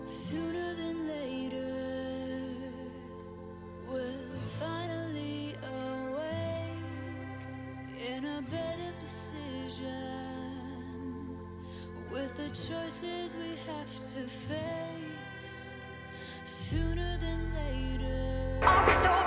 Sooner than later, we're finally awake in a bed of decision, with the choices we have to face. Sooner than later.